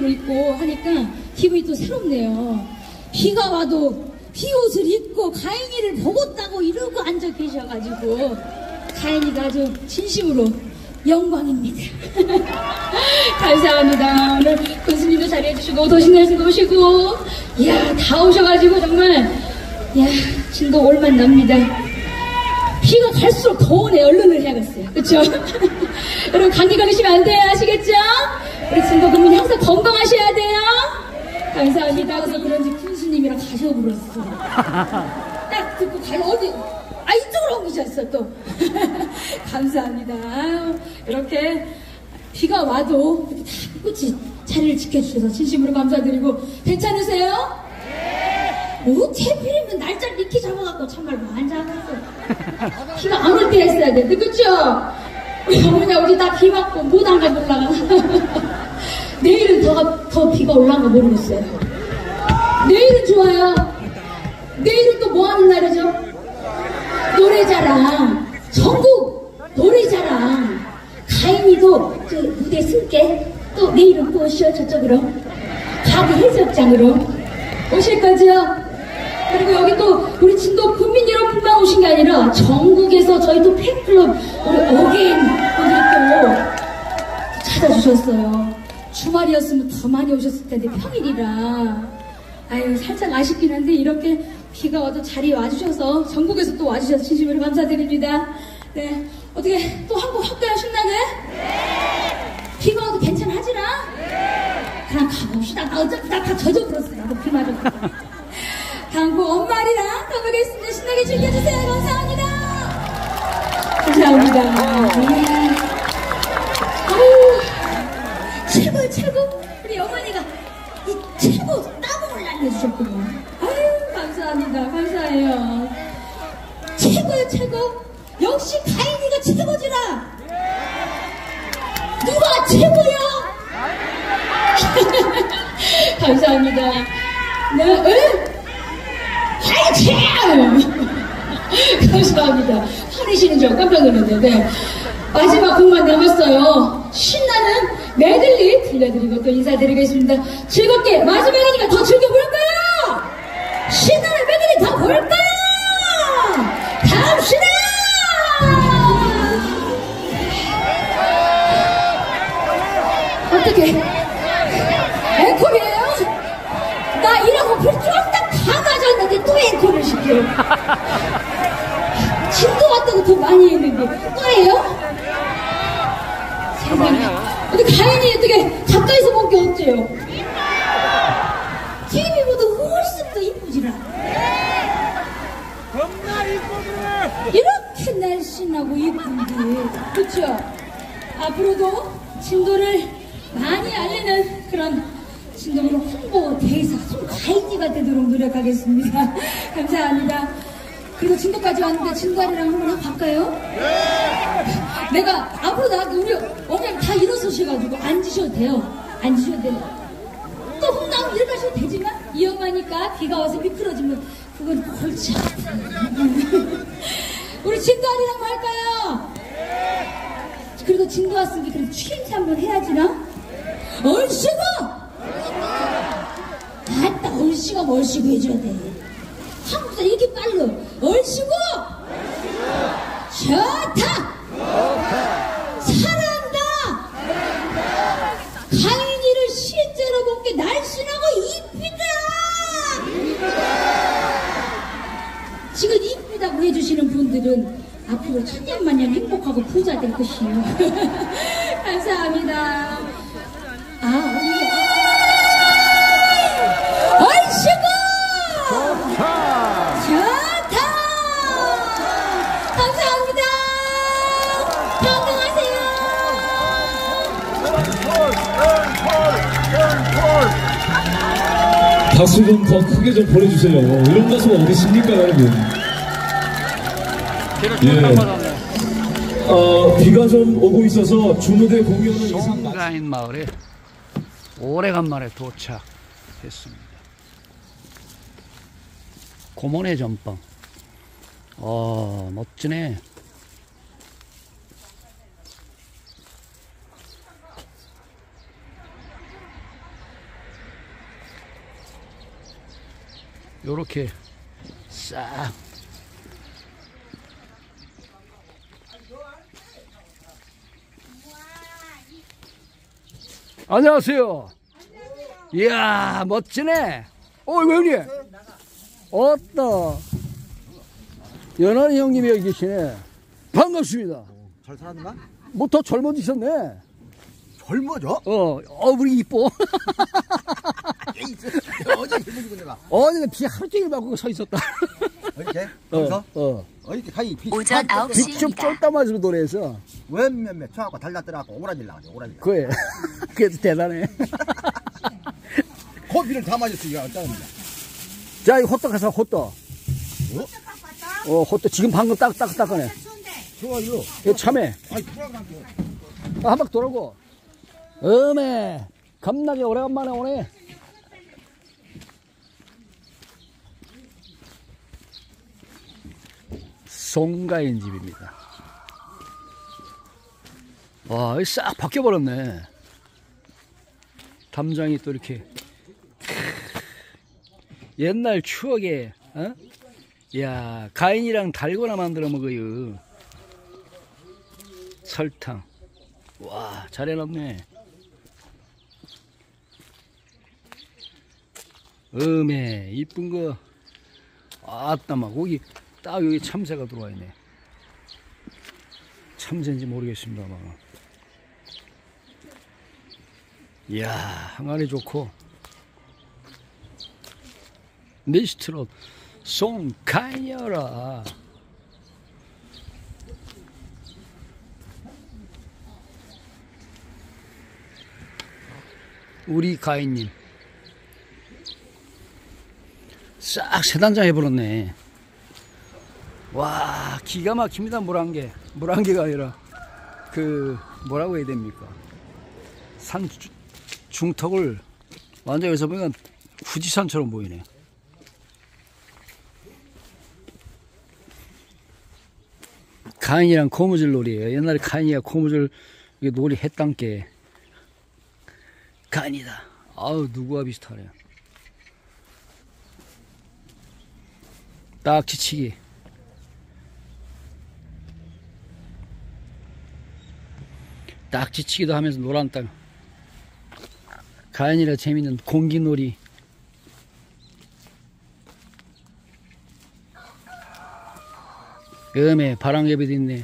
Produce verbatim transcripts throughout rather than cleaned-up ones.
비옷으로 입고 하니까 기분이 또 새롭네요. 비가 와도 비옷을 입고 가인이를 보겠다고 이러고 앉아 계셔가지고 가인이가 아주 진심으로 영광입니다. 감사합니다. 오늘 군수님도 자리해주시고 도신날씨도 오시고 이야 다 오셔가지고 정말 이야 진도 올만 납니다. 비가 갈수록 더우네. 얼른을 해야겠어요. 그쵸? 여러분 감기 걸리시면 안 돼요. 아시겠죠? 우리 진도 국민이 항상 건강하셔야 돼요. 감사합니다. 그래서 그런지 군수님이랑 가셔버렸어. 딱 듣고 가 어디 아 이쪽으로 옮기셨어 또. 감사합니다. 아유, 이렇게 비가 와도 다 꿋꿋이 자리를 지켜주셔서 진심으로 감사드리고 괜찮으세요? 네. 뭐 태필이면 날짜를 이렇게 잡아갖고 참말 많이 잡았어. 비가 안 올 때 했어야 돼. 그쵸? 우리 어머니가 우리 다 비 맞고 못 안 가 몰라가. 내일은 더, 더 비가 올라간 거 모르겠어요. 내일은 좋아요. 내일은 또 뭐 하는 날이죠? 노래자랑. 전국 노래자랑. 가인이도 그 무대 쓸게. 또 내일은 또 오셔 저쪽으로. 가비 해수욕장으로 오실 거죠? 그리고 여기 또 우리 진도 국민 여러분만 오신 게 아니라 전국에서 저희 또 팬클럽 우리 어게인 분들이 또 찾아주셨어요. 주말이었으면 더 많이 오셨을 텐데 평일이라 아유 살짝 아쉽긴 한데 이렇게 비가 와도 자리에 와주셔서 전국에서 또 와주셔서 진심으로 감사드립니다. 네, 어떻게 또 한 곡 할까요? 신나게? 네. 비가 와도 괜찮아지나? 네. 그냥 가봅시다. 나 어차피 나 다 젖어버렸어. 나도 비 맞았어. 다음 곡 엄마리랑 가보겠습니다. 신나게 즐겨주세요. 감사합니다. 감사합니다. 네. 아유, 최고 최고. 우리 어머니가 이 최고 따봉을 날려주셨군요. 아유 감사합니다. 감사해요. 최고요 최고. 역시 가인이가 최고지라. 누가 최고요? 감사합니다. 네, 응? 화이팅! 감사합니다. 화내시는 줄 깜짝 놀랐는데, 네. 마지막 곡만 남았어요. 신나는 메들리 들려드리고 또 인사드리겠습니다. 즐겁게 마지막이니까 더 즐겨볼까요? 신나는 메들리 더 볼까요? 갑시다! 어떻게 앵콜이에요? 나 이러고 필요 딱 다 가졌는데 또 앵콜을 시켜. 진도 왔다고 더 많이 했는데 또 해요? 세상에 어떻게 가인이 어떻게 가까이서 본 게 어때요? 티비보다 훨씬 더 이쁘지라. 겁나 이쁘네. 이렇게 날씬하고 이쁜데 그쵸? 앞으로도 진도를 많이 알리는 그런 진도로 홍보 대사 가인이가 되도록 노력하겠습니다. 감사합니다. 그리고 진도까지 왔는데 진도아리랑 한번 하고 갈까요? 네. 내가 앞으로 나가게 우리 어머님 다 일어서셔가지고 앉으셔도 돼요. 앉으셔도 돼요. 또 홍당 일어나셔도 되지만 위험하니까 비가 와서 미끄러지면 그건 골치 아파. 우리 진도아리랑 할까요? 네. 그리고 진도 왔으니까 그래도 추임새 한번 해야지나? 얼씨구! 아따 얼씨가 얼씨구 해줘야 돼. 한국사 이렇게 빨라. 얼씨구! 좋다! 잘한다! 가인이를 실제로 본 게 날씬하고 이쁘다! 지금 이쁘다고 해주시는 분들은 앞으로 천년만년 행복하고 부자 될 것이에요. 감사합니다. 아, 이게. 얼씨구! 좋다! 좋다! 감사합니다! 건강하세요! 박수 좀 더 크게 좀 보내주세요. 이런 가수가 어디 있습니까, 여러분? 예. 어, 비가 좀 오고 있어서 주무대 공연은 이상 송가인 마을에 오래간만에 도착했습니다. 고모네 전방. 어, 멋지네. 요렇게 싹 안녕하세요. 이야 멋지네. 어 형님 어따 연하니 형님이 여기 계시네. 반갑습니다. 잘 살았나? 뭐 더 젊어지셨네. 젊어져? 어, 어 우리 이뻐. 어제 해보지고 내가 어제는 비 하루 종일 맞고 서 있었다. 어저께? 어, 거기서? 어. 어저께 가히 비 오전 아홉 시 빗좀 쫄다 맞으로 노래해서. 웬몇몇 쳐갖고 달라뜨라갖고 오라질 나가죠 오라질 그래. 그래도 대단해. 코비를 다 맞았어 이거 어쩌면 자, 이 호떡 가서 호떡. 어, 호떡 지금 방금 딱, 딱, 닦아내. 좋아 이거 이거 참해. 아이 풀어가지고 아, 한 바퀴 돌아고. 어메. 겁나게 오래간만에 오네. 송가인 집입니다. 와, 싹 바뀌어버렸네. 담장이 또 이렇게. 옛날 추억에, 어? 야, 가인이랑 달고나 만들어 먹어요. 설탕. 와, 잘 해놨네. 음에, 이쁜 거. 아따, 막, 거기, 딱 여기 참새가 들어와 있네. 참새인지 모르겠습니다만. 이야, 항아리 좋고. 미스트롯, 송가인이여라. 우리 가인님. 싹 세단장 해버렸네. 와, 기가 막힙니다. 물 한 개. 물 한 개가 아니라, 그, 뭐라고 해야 됩니까? 산 주, 중턱을 완전 여기서 보면 후지산처럼 보이네. 가인이랑 고무줄 놀이에요. 옛날에 가인이가 고무줄 놀이 했단 게 가인이다. 아우, 누구와 비슷하래. 딱지치기. 딱지치기도 하면서 노란 땅. 가인이라 재밌는 공기놀이. 음에 바람개비도 있네.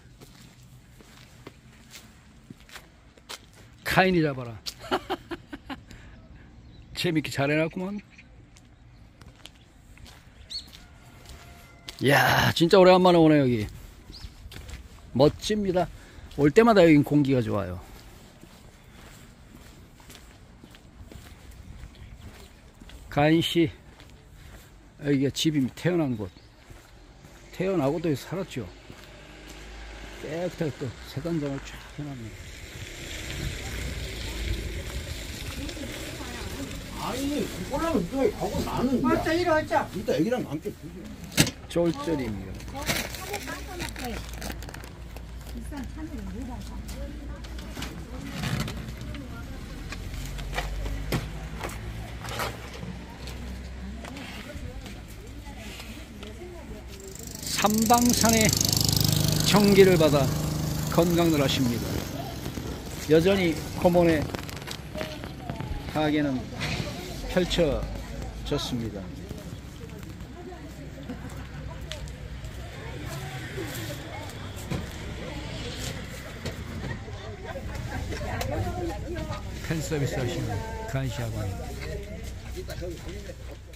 가인이 잡아라. 재밌게 잘 해놨구만. 이야, 진짜 오래간만에 오네 여기. 멋집니다. 올 때마다 여긴 공기가 좋아요. 가인씨, 여기가 집이 태어난 곳. 태어나고도 여기 살았죠. 깨끗하게 또 세단장을 쫙 해놨네. 아니 그거라면 또 가고 나는 맞다 이리 왔자 이따 애기랑 함께 쫄쫄입니다. 삼방산의 정기를 받아 건강을 하십니다. 여전히 고몬의 가게는 펼쳐졌습니다. 팬서비스 하시는 간시아관.